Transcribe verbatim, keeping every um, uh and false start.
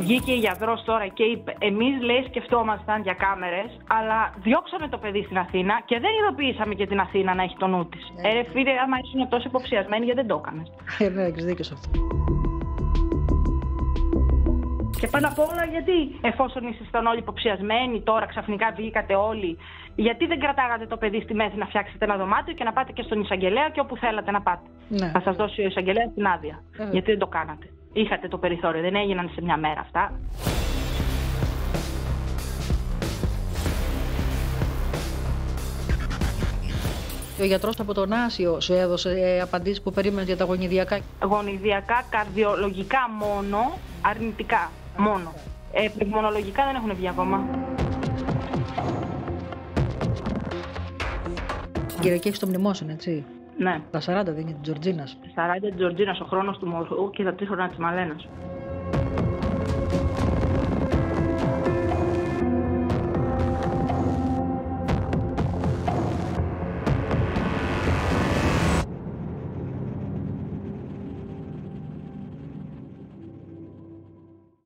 Βγήκε η γιατρός τώρα και είπε: εμείς, λέει, σκεφτόμασταν για κάμερες, αλλά διώξαμε το παιδί στην Αθήνα και δεν ειδοποιήσαμε και την Αθήνα να έχει το νου της. Ε, ρε φίλε, άμα ήσουν τόσο υποψιασμένοι, γιατί δεν το έκανες? Ε, ναι, έχεις δίκιο σε αυτό. Και πάνω απ' όλα, γιατί εφόσον ήσασταν όλοι υποψιασμένοι, τώρα ξαφνικά βγήκατε όλοι, γιατί δεν κρατάγατε το παιδί στη μέση να φτιάξετε ένα δωμάτιο και να πάτε και στον εισαγγελέα και όπου θέλατε να πάτε? Ναι. Θα σας δώσει ο εισαγγελέας την άδεια. Ε. Γιατί δεν το κάνατε? Είχατε το περιθώριο, δεν έγιναν σε μια μέρα αυτά. Ο γιατρός από τον Άσιο σου έδωσε απαντήσεις που περίμενες για τα γονιδιακά? Γονιδιακά, καρδιολογικά μόνο, αρνητικά μόνο. Ε, πνευμονολογικά δεν έχουν βγει ακόμα. Κυριακή έχεις το μνημόσυνο, έτσι? Ναι. Τα σαράντα δεν είναι της Τζορτζίνας. σαράντα της Τζορτζίνας, ο χρόνος του μωρού και τα τρία χρόνια της Μαλένας.